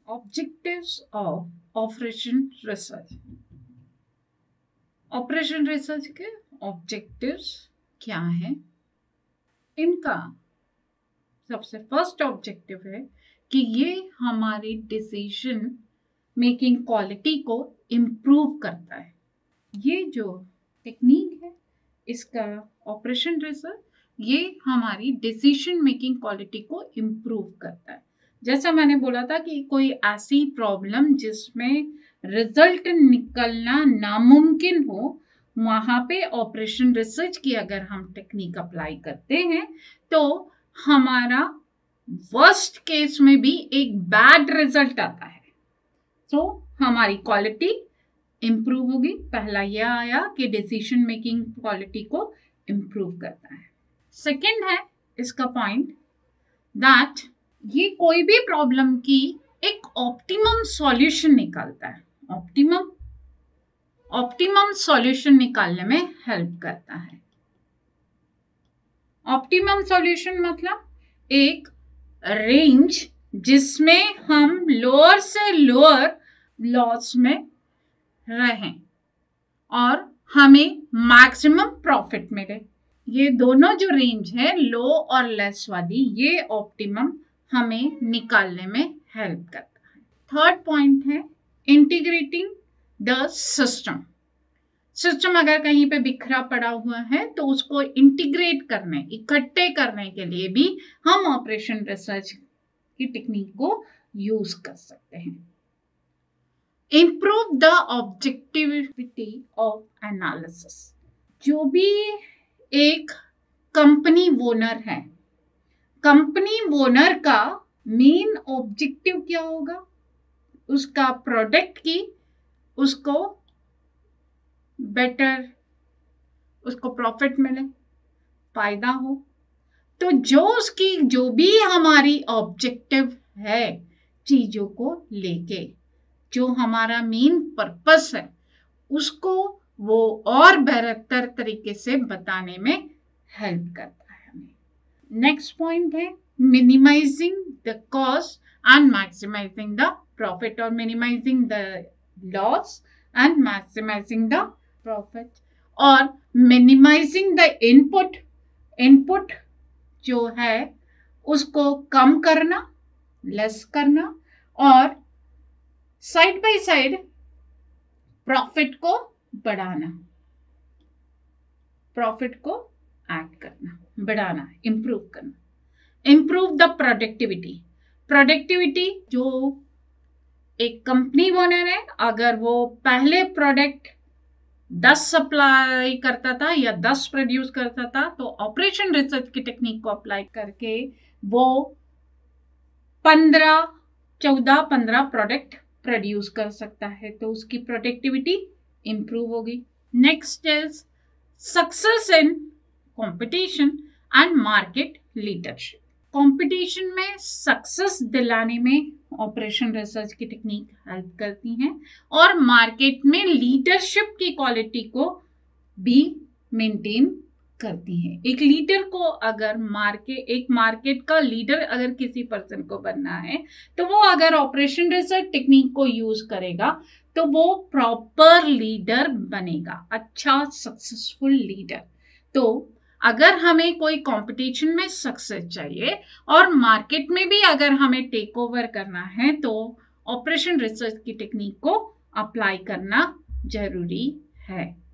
Objectives of operation research. Operation research के objectives क्या हैं? इनका सबसे फर्स्ट ऑब्जेक्टिव है कि ये हमारी डिसीजन मेकिंग क्वालिटी को इम्प्रूव करता है। ये जो टेक्निक है इसका ऑपरेशन रिसर्च, ये हमारी डिसीजन मेकिंग क्वालिटी को इम्प्रूव करता है। जैसा मैंने बोला था कि कोई ऐसी प्रॉब्लम जिसमें रिजल्ट निकलना नामुमकिन हो, वहां पे ऑपरेशन रिसर्च की अगर हम टेक्निक अप्लाई करते हैं तो हमारा वर्स्ट केस में भी एक बैड रिजल्ट आता है। तो हमारी क्वालिटी इम्प्रूव होगी। पहला यह आया कि डिसीजन मेकिंग क्वालिटी को इम्प्रूव करता है। सेकंड है इसका पॉइंट दैट ये कोई भी प्रॉब्लम की एक ऑप्टिमम सॉल्यूशन निकालता है। ऑप्टिमम सॉल्यूशन निकालने में हेल्प करता है। ऑप्टिमम सॉल्यूशन मतलब एक रेंज जिसमें हम लोअर से लोअर लॉस में रहें और हमें मैक्सिमम प्रॉफिट मिले। ये दोनों जो रेंज है लो और लेस वाली, ये ऑप्टिमम हमें निकालने में हेल्प करता है। थर्ड पॉइंट है इंटीग्रेटिंग द सिस्टम। सिस्टम अगर कहीं पे बिखरा पड़ा हुआ है तो उसको इंटीग्रेट करने, इकट्ठे करने के लिए भी हम ऑपरेशन रिसर्च की टेक्निक को यूज कर सकते हैं। Improve the objectivity of analysis. जो भी एक कंपनी ओनर है, कंपनी ओनर का मेन ऑब्जेक्टिव क्या होगा? उसका प्रोडक्ट की उसको बेटर, उसको प्रॉफिट मिले, फायदा हो। तो जो भी हमारी ऑब्जेक्टिव है चीजों को लेके, जो हमारा मेन पर्पस है, उसको वो और बेहतर तरीके से बताने में हेल्प करता है हमें। नेक्स्ट पॉइंट है minimising the cost and maximising the profit, और minimising the loss and maximising the profit, और मिनिमाइजिंग द इनपुट जो है उसको कम करना, लेस करना, और साइड बाय साइड प्रॉफिट को बढ़ाना, प्रॉफिट को ऐड करना, बढ़ाना, इंप्रूव करना। Improve the productivity. प्रोडक्टिविटी जो एक कंपनी ओनर है, अगर वो पहले प्रोडक्ट 10 सप्लाई करता था या 10 प्रोड्यूस करता था, तो ऑपरेशन रिसर्च की टेक्निक को अप्लाई करके वो 14-15 प्रोडक्ट प्रोड्यूस कर सकता है, तो उसकी प्रोडक्टिविटी इंप्रूव होगी। Next is success in competition and market leadership. Competition में सक्सेस दिलाने में ऑपरेशन रिसर्च की टेक्निक हेल्प करती हैं और मार्केट में लीडरशिप की क्वालिटी को भी मेंटेन करती हैं। एक लीडर को अगर एक मार्केट का लीडर अगर किसी पर्सन को बनना है तो वो अगर ऑपरेशन रिसर्च टेक्निक को यूज करेगा तो वो प्रॉपर लीडर बनेगा, अच्छा सक्सेसफुल लीडर। तो अगर हमें कोई कंपटीशन में सक्सेस चाहिए और मार्केट में भी अगर हमें टेक ओवर करना है तो ऑपरेशन रिसर्च की टेक्निक को अप्लाई करना जरूरी है।